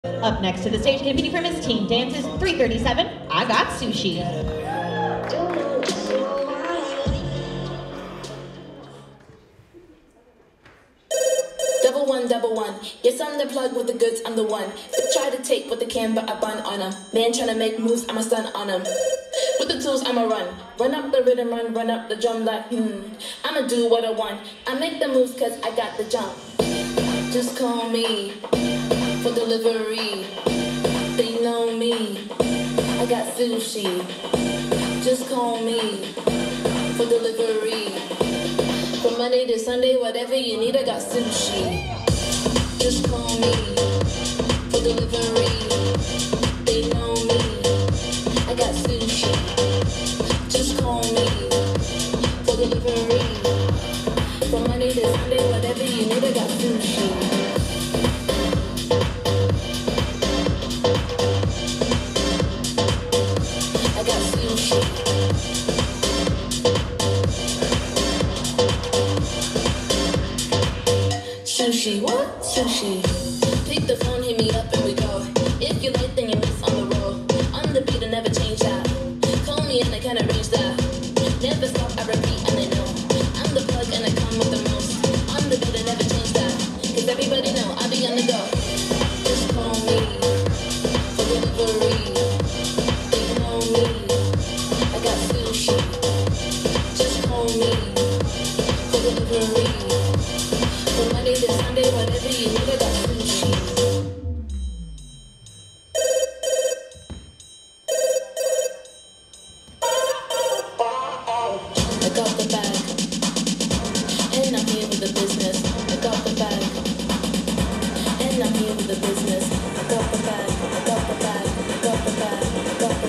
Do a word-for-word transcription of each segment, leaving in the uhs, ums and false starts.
Up next to the stage, competing for Miss Teen Dances three thirty-seven, I Got Sushi. Double one, double one. Yes, I'm the plug with the goods, I'm the one. They try to take what they can, but I bun on them. Man trying to make moves, I'm a stun on them. With the tools, I'ma run. Run up the rhythm, run, run up the drum like, hmm. I'ma do what I want. I make the moves cause I got the jump. Just call me for delivery. They know me. I got sushi. Just call me for delivery. From Monday to Sunday, whatever you need, I got sushi. Just call me for delivery. They know me. I got sushi. Just call me for delivery. From Monday to Sunday, whatever you need, I got sushi. I got sushi. Sushi, what? Sushi. Pick the phone, hit me up and we go. If you like, then you miss on the roll. On the beat, I never change that. Call me and I can arrange that. Never stop, I repeat and I know. I'm the plug and I come with the most. On the beat, I never change that. Cause everybody know I be on the go. Just call me for delivery. They know me. I got sushi. Just call me for delivery. From Monday to Sunday, whatever you need, I got sushi. I got the bag, and I'm here with the business. I got the bag, and I'm here with the business. I got the bag, I got the bag, I got the bag, I got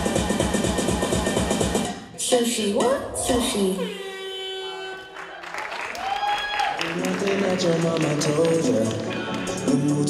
the bag. Sushi, what? Sushi. Nothing that your mama told you.